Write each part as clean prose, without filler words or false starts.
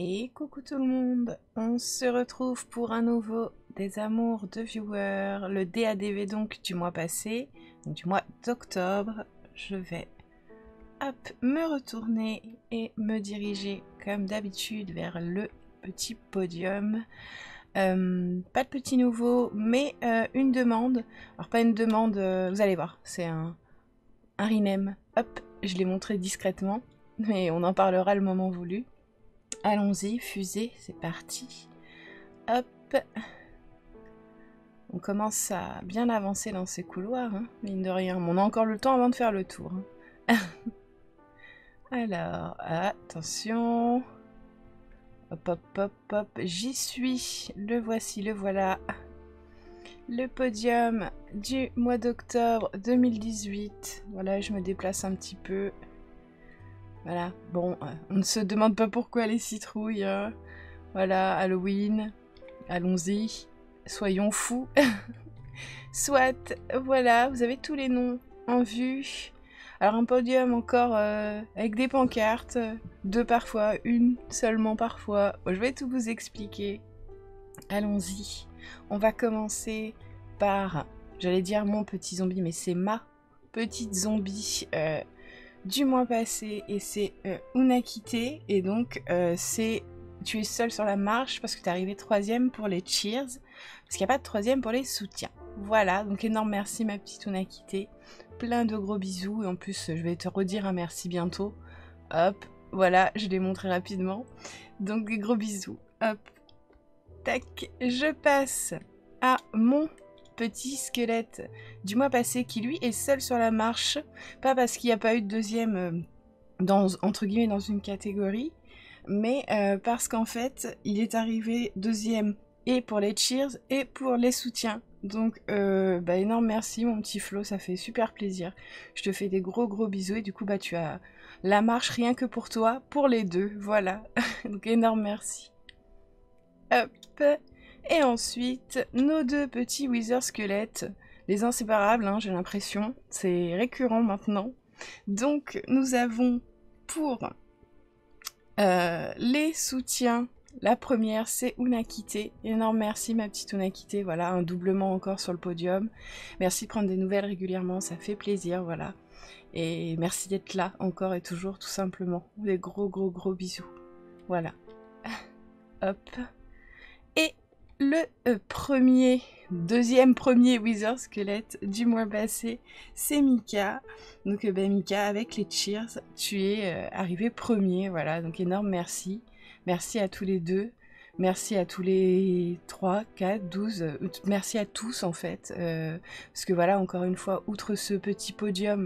Et coucou tout le monde, on se retrouve pour un nouveau des amours de viewers, le DADV donc du mois passé, donc du mois d'octobre. Je vais me retourner et me diriger comme d'habitude vers le petit podium. Pas de petit nouveau, mais une demande. Alors pas une demande, vous allez voir, c'est un rename. Hop, je l'ai montré discrètement, mais on en parlera le moment voulu. Allons-y, fusée, c'est parti. Hop. On commence à bien avancer dans ces couloirs, hein, mine de rien. On a encore le temps avant de faire le tour. Hein. Alors, attention. Hop, hop, hop, hop. J'y suis. Le voici, le voilà. Le podium du mois d'octobre 2018. Voilà, je me déplace un petit peu. Voilà, bon, on ne se demande pas pourquoi les citrouilles. Hein. Voilà, Halloween, allons-y, soyons fous. Soit, voilà, vous avez tous les noms en vue. Alors un podium encore avec des pancartes, deux parfois, une seulement parfois. Bon, je vais tout vous expliquer. Allons-y. On va commencer par, j'allais dire mon petit zombie, mais c'est ma petite zombie du mois passé, et c'est Unakite, et donc tu es seul sur la marche parce que tu es arrivé 3e pour les cheers, parce qu'il n'y a pas de 3e pour les soutiens. Voilà, donc énorme merci ma petite Unakite, plein de gros bisous, et en plus je vais te redire un merci bientôt. Hop, voilà, je l'ai montré rapidement, donc des gros bisous. Hop, tac, je passe à mon petit squelette du mois passé qui lui est seul sur la marche, pas parce qu'il n'y a pas eu de deuxième entre guillemets dans une catégorie, mais parce qu'en fait il est arrivé deuxième et pour les cheers et pour les soutiens. Donc énorme merci mon petit Flo, ça fait super plaisir. Je te fais des gros bisous, et du coup tu as la marche rien que pour toi, pour les deux, voilà. Donc énorme merci. Hop. Et ensuite, nos deux petits Wither squelettes, les inséparables, hein, j'ai l'impression, c'est récurrent maintenant. Donc, nous avons pour les soutiens, la première, c'est Unakite. Énorme merci, ma petite Unakite. Voilà, un doublement encore sur le podium. Merci de prendre des nouvelles régulièrement, ça fait plaisir, voilà. Et merci d'être là, encore et toujours, tout simplement. Des gros bisous. Voilà. Hop. Et le deuxième premier Wither squelette du mois passé, c'est Mika. Donc Mika, avec les cheers, tu es arrivé premier, voilà, donc énorme merci. Merci à tous les deux, merci à tous les 3, 4, 12, merci à tous en fait, parce que voilà, encore une fois, outre ce petit podium,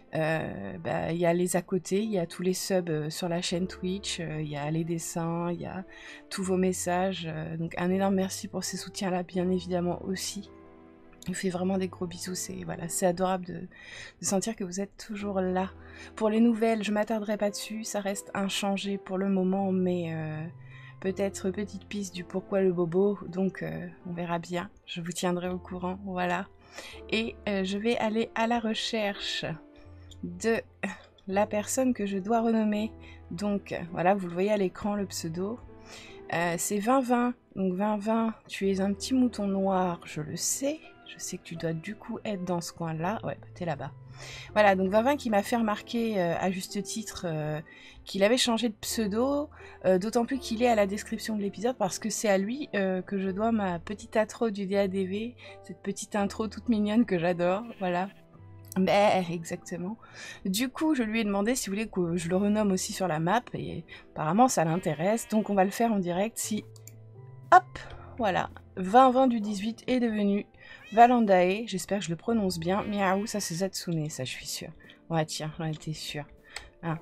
il y a les à côté, il y a tous les subs sur la chaîne Twitch, il y a les dessins, il y a tous vos messages, donc un énorme merci pour ces soutiens là bien évidemment aussi. Je vous fais vraiment des gros bisous, c'est adorable de sentir que vous êtes toujours là. Pour les nouvelles, je m'attarderai pas dessus, ça reste inchangé pour le moment, mais peut-être petite piste du pourquoi le bobo, donc on verra bien, je vous tiendrai au courant, voilà. Et je vais aller à la recherche de la personne que je dois renommer. Donc voilà, vous le voyez à l'écran, le pseudo. C'est 2020. Donc 2020, tu es un petit mouton noir, je le sais. Je sais que tu dois du coup être dans ce coin-là. Ouais, t'es là-bas. Voilà, donc 2020 qui m'a fait remarquer à juste titre qu'il avait changé de pseudo, d'autant plus qu'il est à la description de l'épisode parce que c'est à lui que je dois ma petite intro du DADV, cette petite intro toute mignonne que j'adore, voilà. Exactement. Du coup, je lui ai demandé si vous voulez que je le renomme aussi sur la map, et apparemment ça l'intéresse, donc on va le faire en direct si... Hop, voilà, 2020 du 18 est devenu Valandae, j'espère que je le prononce bien. Miaou, ça c'est Zatsune, ça je suis sûre. Ouais, tiens, j'en étais sûre. Hein.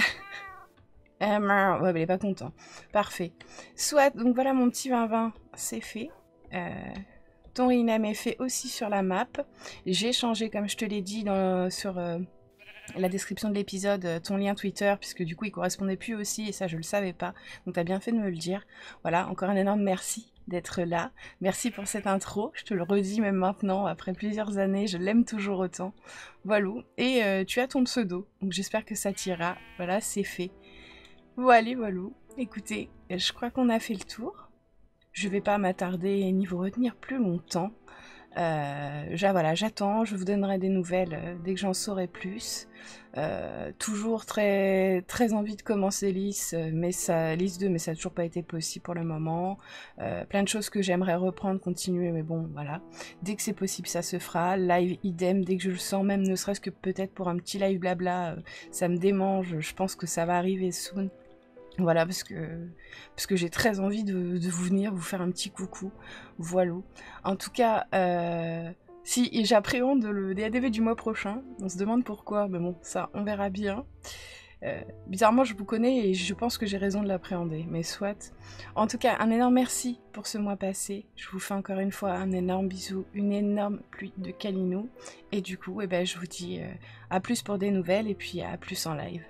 Ouais, mais il est pas content. Parfait. Soit, donc voilà mon petit 2020, c'est fait. Ton rename est fait aussi sur la map. J'ai changé, comme je te l'ai dit sur la description de l'épisode, ton lien Twitter, puisque du coup il correspondait plus aussi, et ça je le savais pas. Donc t'as bien fait de me le dire. Voilà, encore un énorme merci d'être là. Merci pour cette intro, je te le redis même maintenant, après plusieurs années, je l'aime toujours autant. Voilà, et tu as ton pseudo, donc j'espère que ça t'ira. Voilà, c'est fait. Voilà. écoutez, je crois qu'on a fait le tour. Je vais pas m'attarder ni vous retenir plus longtemps. Voilà, j'attends, je vous donnerai des nouvelles dès que j'en saurai plus. Toujours très, très envie de commencer Lys 2, mais ça n'a toujours pas été possible pour le moment. Plein de choses que j'aimerais reprendre, continuer, mais bon, voilà. Dès que c'est possible, ça se fera. Live, idem, dès que je le sens, même ne serait-ce que peut-être pour un petit live blabla, ça me démange, je pense que ça va arriver soon. Voilà, parce que j'ai très envie de vous venir, vous faire un petit coucou. Voilà. En tout cas, si j'appréhende le DADV du mois prochain, on se demande pourquoi, mais bon, ça, on verra bien. Bizarrement, je vous connais et je pense que j'ai raison de l'appréhender, mais soit. En tout cas, un énorme merci pour ce mois passé. Je vous fais encore une fois un énorme bisou, une énorme pluie de câlinou. Et du coup, je vous dis à plus pour des nouvelles et puis à plus en live.